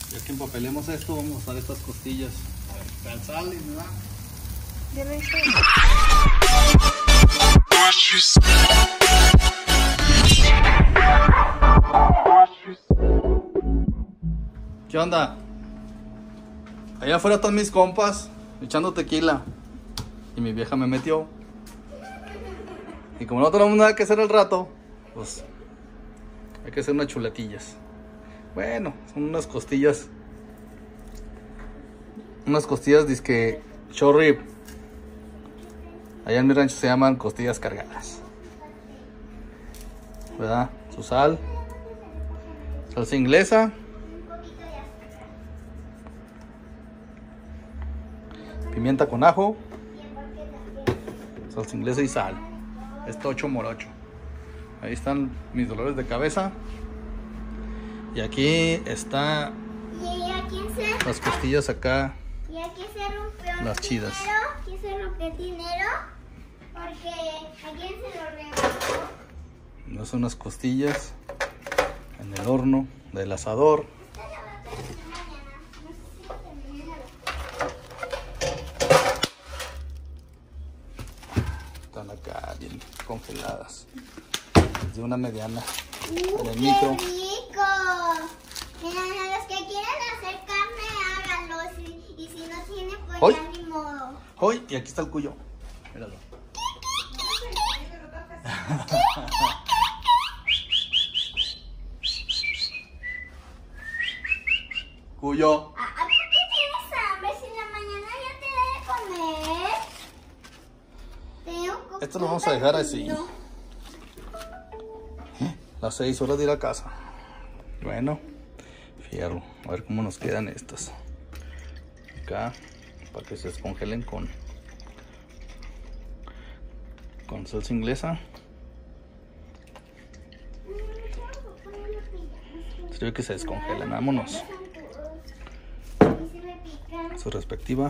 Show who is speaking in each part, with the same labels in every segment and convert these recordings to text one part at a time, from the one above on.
Speaker 1: Ya que empapelemos esto, vamos a usar estas costillas. A ver, sal y me da.
Speaker 2: Ya lo hice.
Speaker 1: ¿Qué onda? Allá afuera están mis compas echando tequila y mi vieja me metió. Y como no tenemos nada que hacer al rato, pues hay que hacer unas chuletillas. Bueno, son unas costillas disque short rib. Allá en mi rancho se llaman costillas cargadas, ¿verdad? Su sal, salsa inglesa, pimienta con ajo, salsa inglesa y sal. Es tocho morocho. Ahí están mis dolores de cabeza. Y aquí está las costillas acá.
Speaker 3: Y aquí se rompió
Speaker 1: las chidas.
Speaker 3: Aquí se rompió el dinero porque a quién se lo regaló.
Speaker 1: No son unas costillas en el horno del asador. Están acá bien congeladas. De una mediana en el micro.
Speaker 3: ¡Qué rico! Miren, los que quieran hacer carne, háganlo. Y si no tienen, pues
Speaker 1: ¡Hoy!
Speaker 3: ya ni modo.
Speaker 1: ¡Hoy! Y aquí está el cuyo. Míralo. Cuyo.
Speaker 3: ¿Por qué tienes hambre? Si en la mañana ya te debe comer. Tengo
Speaker 1: Esto lo vamos a dejar así. Las 6 horas de ir a casa. Bueno, fierro. A ver cómo nos quedan estas. Acá, para que se descongelen con salsa inglesa. Se ve que se descongelan. Vámonos. Su respectiva.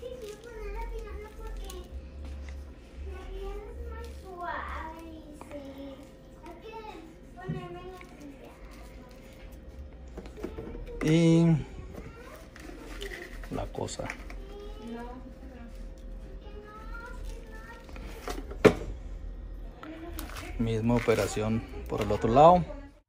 Speaker 1: Y la cosa. Misma operación por el otro lado.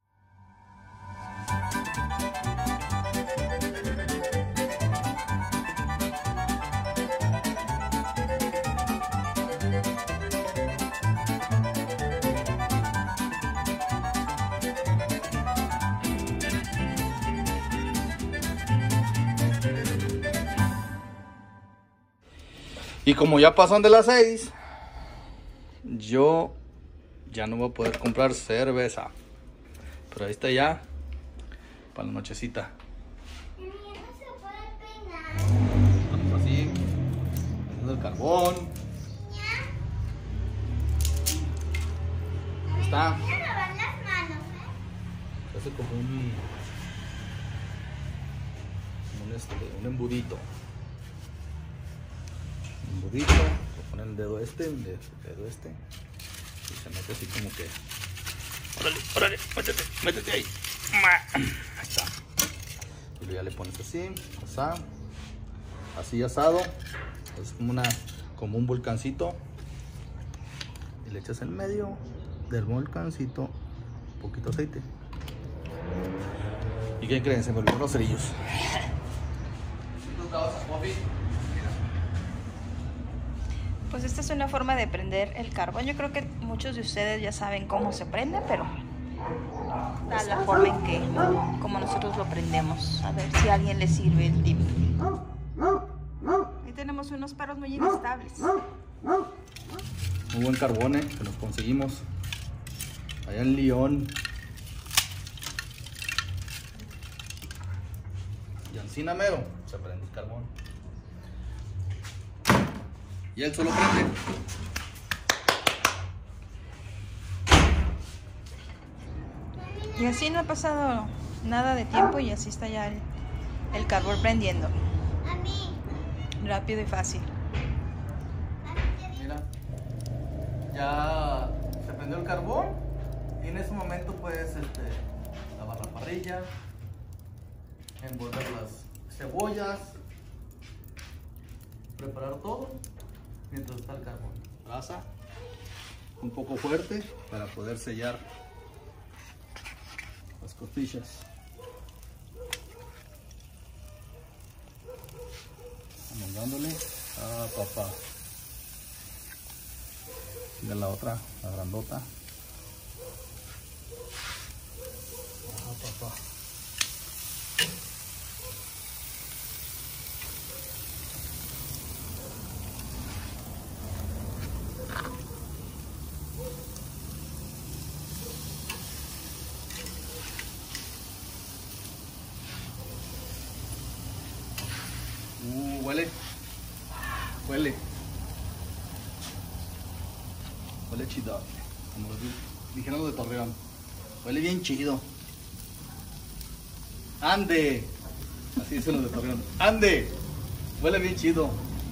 Speaker 1: Y como ya pasan de las 6, yo ya no voy a poder comprar cerveza. Pero ahí está ya, para la nochecita. Estamos así, haciendo el carbón. Ahí está. Se hace como un embudito. Se pone el dedo este, y se mete así como que. Órale, métete ahí. Ahí está. Y luego ya le pones así, así asado. Es como un volcancito. Y le echas en medio del volcancito un poquito de aceite. ¿Y qué creen? Se me olvidaron los cerillos.
Speaker 2: Pues esta es una forma de prender el carbón. Yo creo que muchos de ustedes ya saben cómo se prende, pero esta es la forma en que, como nosotros lo prendemos. A ver si a alguien le sirve el tip. Ahí tenemos unos perros muy inestables.
Speaker 1: Muy buen carbón, que nos conseguimos allá en León. Y encina mero se prende el carbón. Y él solo prende.
Speaker 2: Y así no ha pasado nada de tiempo y así está ya el carbón prendiendo. Rápido y fácil.
Speaker 1: Mira, ya se prendió el carbón y en ese momento puedes lavar la parrilla, envolver las cebollas, preparar todo mientras está el carbón. Brasa un poco fuerte para poder sellar las costillas. Vamos dándole a papá. De la otra, la grandota. Papá. Huele. Huele. Huele chido. Como dijeron los de Torreón. Huele bien chido. ¡Ande! Así dicen los de Torreón. ¡Ande! Huele bien chido.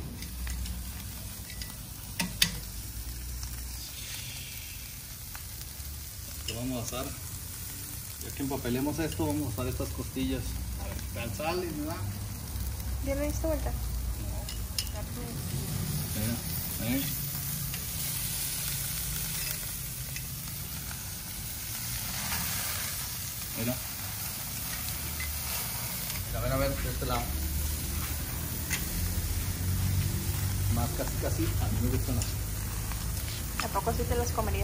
Speaker 1: Lo vamos a asar. Ya que empapelemos esto, vamos a asar estas costillas. A ver, ¿tal sal, verdad?
Speaker 2: ¿Ya le diste vuelta?
Speaker 1: No. Mira, Mira. A ver, de este lado. Más casi, a mí me gustan así.
Speaker 2: ¿A poco sí te las comerías?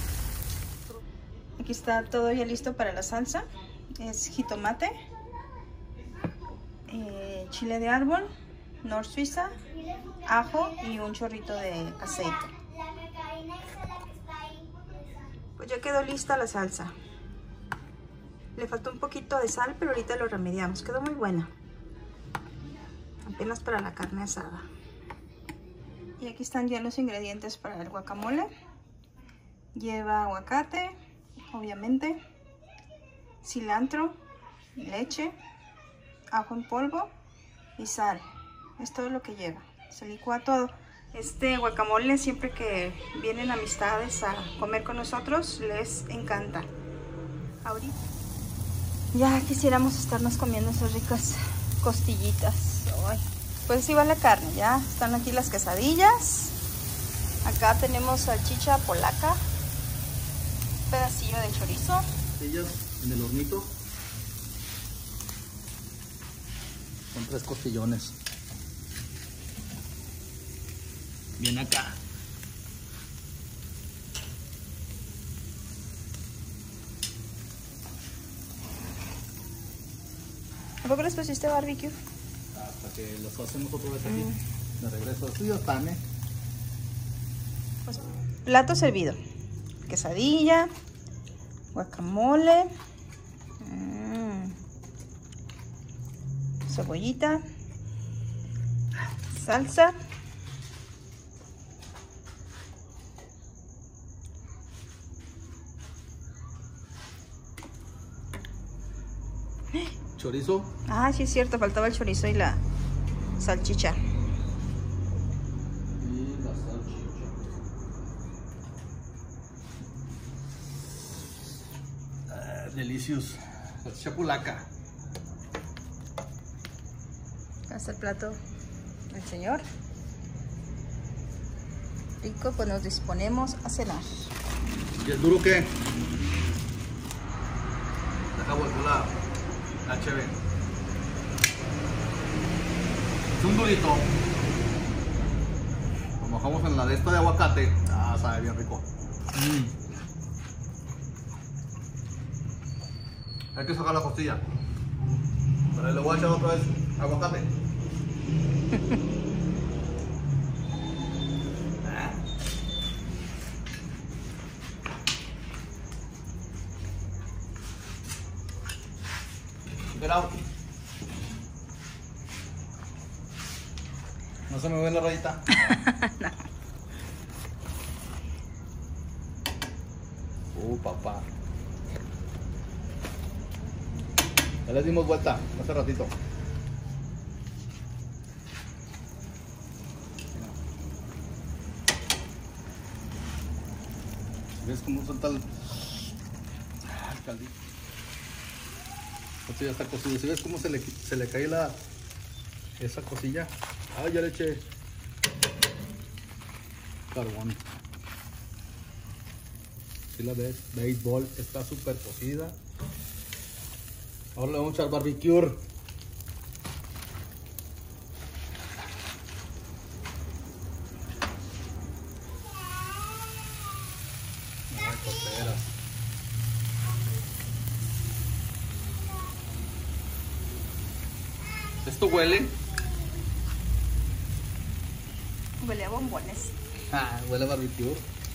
Speaker 2: Aquí está todo ya listo para la salsa. Es jitomate, chile de árbol, nor suiza, ajo y un chorrito de aceite. Pues ya quedó lista la salsa. Le faltó un poquito de sal, pero ahorita lo remediamos. Quedó muy buena. Apenas para la carne asada. Y aquí están ya los ingredientes para el guacamole. Lleva aguacate, obviamente, cilantro, leche, ajo en polvo y sal. Es todo lo que lleva. Se licúa todo. Este guacamole, siempre que vienen amistades a comer con nosotros, les encanta. Ahorita ya quisiéramos estarnos comiendo esas ricas costillitas. Ay, pues así va la carne. Ya están aquí las quesadillas. Acá tenemos salchicha polaca, un pedacillo de chorizo.
Speaker 1: Ellas en el hornito. Son 3 costillones. Bien acá.
Speaker 2: ¿A poco les pusiste barbecue?
Speaker 1: Hasta que los hacemos otra vez aquí. De regreso. Estos ya están,
Speaker 2: Pues, plato servido. Quesadilla, guacamole, cebollita, salsa.
Speaker 1: Chorizo.
Speaker 2: Ah, sí es cierto, faltaba el chorizo y la salchicha.
Speaker 1: Y la salchicha. Delicious. Salchicha polaca.
Speaker 2: Acá está el plato del señor. Rico, pues nos disponemos a cenar.
Speaker 1: ¿Y el duro qué? Deja volver la HB. Es un durito. Lo mojamos en la de esta de aguacate. Ah, sabe bien rico. Hay que sacar la costilla. Pero ahí le voy a echar otra vez aguacate. Get out. No se me ve la rayita. No. Papá. Ya les dimos vuelta hace ratito. ¿Ves cómo suelta el caldito? Esto ya está cocido. ¿Sí ves cómo se le cae esa cosilla? Ah, ya le eché carbón. Si la ves, béisbol está súper cocida. Ahora le vamos a echar barbecue. ¿Esto huele?
Speaker 2: Huele a bombones.
Speaker 1: Ah, huele a barbecue.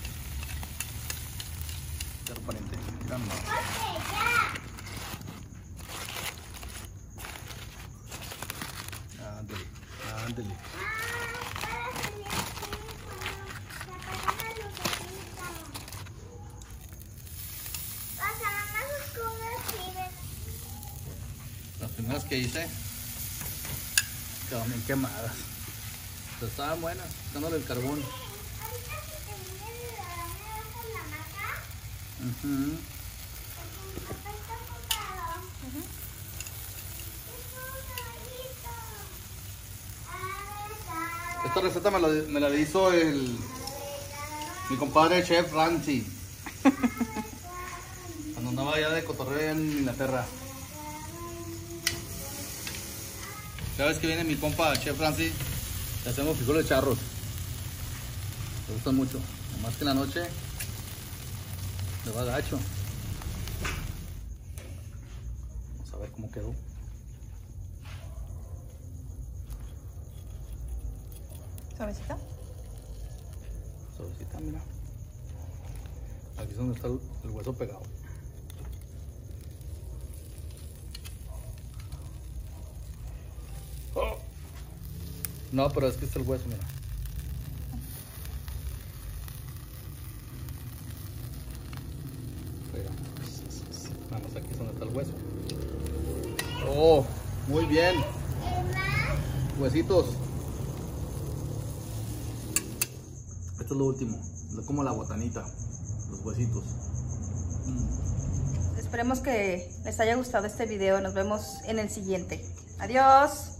Speaker 1: Transparente. Grande. Ándale, ándale. Las primeras que hice quedaron bien quemadas. Pero estaban buenas, dándole el carbón. Esta receta me la hizo mi compadre Chef Ramsay cuando andaba allá de cotorreo en Inglaterra. Cada vez que viene mi compa Chef Ramsay, le hacemos frijoles charros. Me gustan mucho. Nomás que en la noche le va gacho. Vamos a ver cómo quedó.
Speaker 2: ¿Suavecita?
Speaker 1: Suavecita, mira. Aquí es donde está el hueso pegado. Oh. No, pero es que está el hueso, mira. Vamos, aquí es donde está el hueso. Oh, muy bien. Huesitos. Esto es lo último, es como la botanita, los huesitos.
Speaker 2: Esperemos que les haya gustado este video. Nos vemos en el siguiente. Adiós.